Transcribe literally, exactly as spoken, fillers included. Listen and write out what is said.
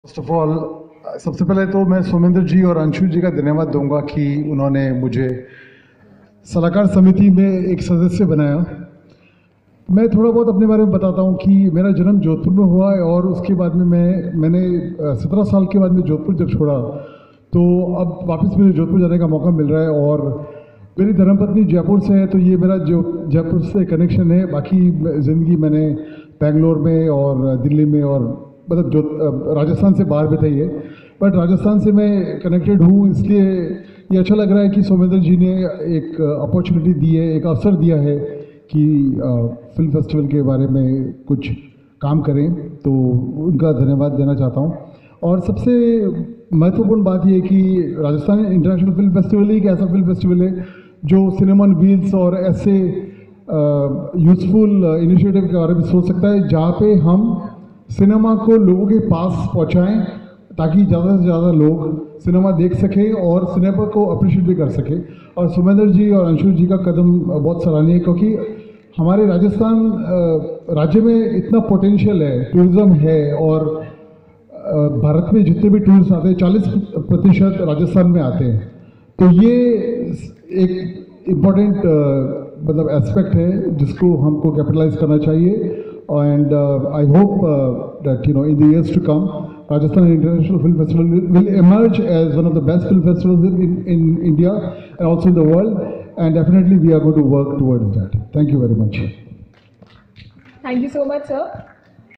First of all, सबसे पहले तो मैं सोमेंद्र जी और अंशु जी का धन्यवाद दूंगा कि उन्होंने मुझे सलाहकार समिति में एक सदस्य बनाया। मैं थोड़ा बहुत अपने बारे में बताता हूँ कि मेरा जन्म जोधपुर में हुआ है और उसके बाद में मैं मैंने सत्रह साल के बाद में जोधपुर जब छोड़ा तो अब वापस मुझे जोधपुर जाने का मौका मिल रहा है। और मेरी धर्मपत्नी जयपुर से है तो ये मेरा जो जयपुर से कनेक्शन है। बाकी ज़िंदगी मैंने बेंगलोर में और दिल्ली में और मतलब जो राजस्थान से बाहर बताइए, बट राजस्थान से मैं कनेक्टेड हूँ, इसलिए ये अच्छा लग रहा है कि सोमेंद्र जी ने एक अपॉर्चुनिटी दी है, एक अवसर दिया है कि फिल्म फेस्टिवल के बारे में कुछ काम करें, तो उनका धन्यवाद देना चाहता हूँ। और सबसे महत्वपूर्ण बात यह कि राजस्थान इंटरनेशनल फिल्म फेस्टिवल एक ऐसा फिल्म फेस्टिवल है जो सिनेमा ऑन व्हील्स और ऐसे यूज़फुल इनिशिएटिव के बारे में सोच सकता है जहाँ पे हम सिनेमा को लोगों के पास पहुंचाएं ताकि ज़्यादा से ज़्यादा लोग सिनेमा देख सकें और सिनेमा को अप्रिशिएट भी कर सकें। और सोमेंद्र जी और अंशु जी का कदम बहुत सराहनीय है क्योंकि हमारे राजस्थान राज्य में इतना पोटेंशियल है, टूरिज़्म है और भारत में जितने भी टूरिस्ट आते हैं चालीस प्रतिशत राजस्थान में आते हैं। तो ये एक इम्पॉर्टेंट मतलब एस्पेक्ट है जिसको हमको कैपिटलाइज करना चाहिए। And uh, I hope uh, that you know in the years to come, Rajasthan International Film Festival will, will emerge as one of the best film festivals in, in India and also in the world. And definitely we are going to work towards that. Thank you very much. Thank you so much, sir.